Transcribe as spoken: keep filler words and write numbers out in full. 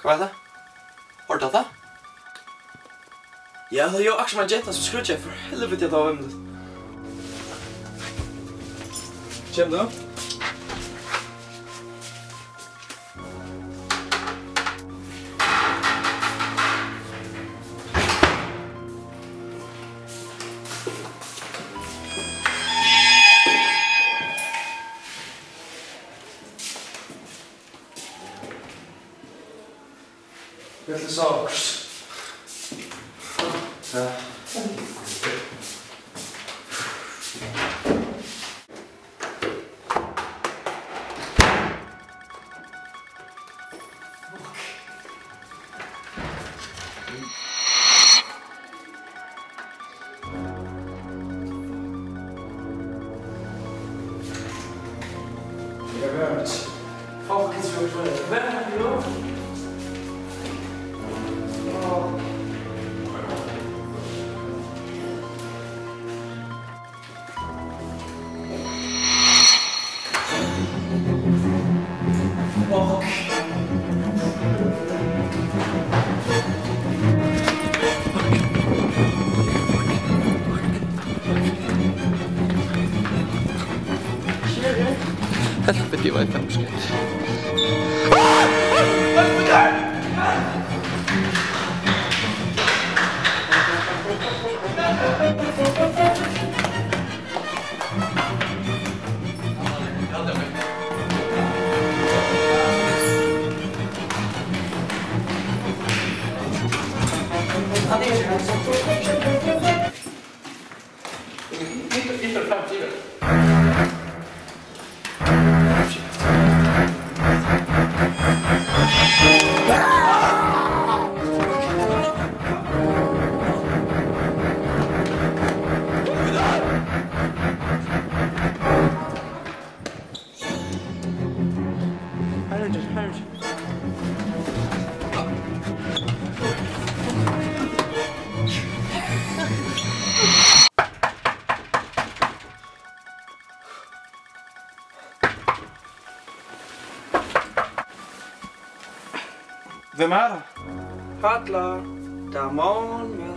Hva er det? Har du tatt det? Ja, det er jo akkurat som en jetta som skrur ikke for helvete jeg tar av emnet. Kjem du? Vet du sakers? Ja. Jag vet inte. Fan, vilket svårt var det. Vem är det då? Helvete, vad är femskritt? Inte framtiden. Vem är det? Halla, damon,